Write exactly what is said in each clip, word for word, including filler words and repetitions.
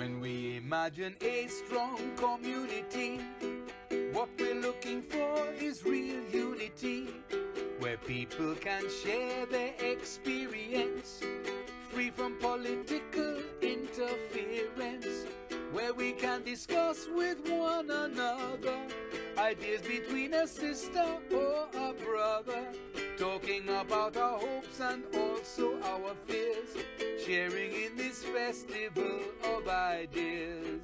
When we imagine a strong community, what we're looking for is real unity, where people can share their experience, free from political interference, where we can discuss with one another ideas between a sister or a brother, talking about our hopes and also our fears, sharing in this festival of ideas.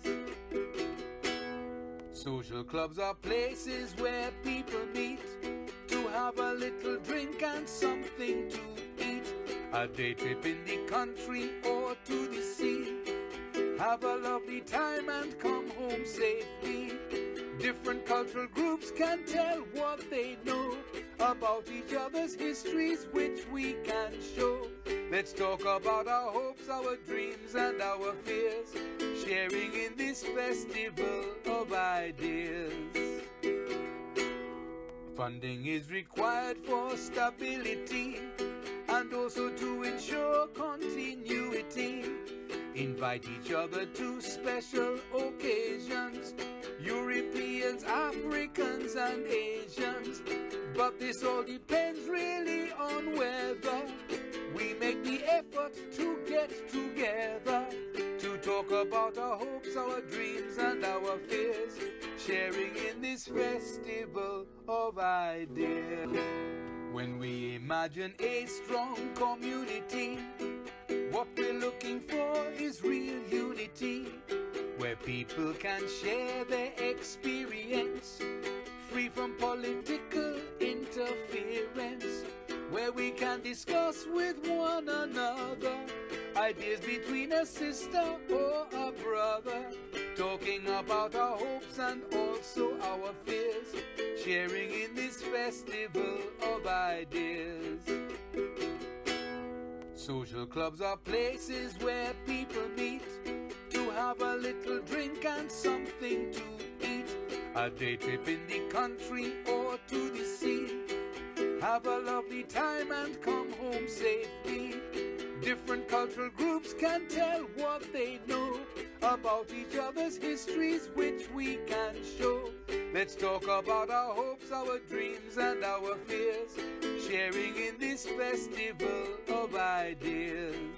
Social clubs are places where people meet to have a little drink and something to eat, a day trip in the country or to the sea, have a lovely time and come home safely. Different cultural groups can tell what they know about each other's histories, which we can show. Let's talk about our hopes, our dreams and our fears, sharing in this festival of ideas. Funding is required for stability and also to ensure continuity. Invite each other to special occasions, Europeans, Africans and Asians. But this all depends really on whether we make the effort to get together, to talk about our hopes, our dreams and our fears, sharing in this festival of ideas. When we imagine a strong community, what we're looking for is real unity, where people can share their experience, free from political interference, where we can discuss with one another ideas between a sister or a brother, talking about our hopes and also our fears, sharing in this festival of ideas. Social clubs are places where people meet to have a little drink and something to eat, a day trip in the country or to the sea, have a lovely time and come home safely. Different cultural groups can tell what they know about each other's histories, which we can show. Let's talk about our hopes, our dreams and our fears, sharing in this festival of ideas.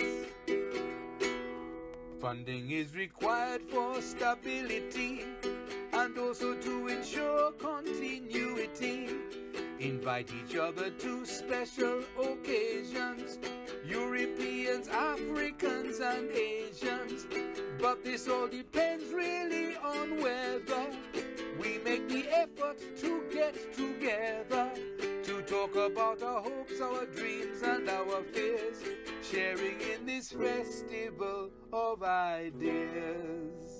Funding is required for stability and also to ensure continuity. Invite each other to special occasions, Europeans, Africans and Asians. But this all depends really on whether we make the effort to get together, to talk about our hopes, our dreams and our fears, sharing in this festival of ideas.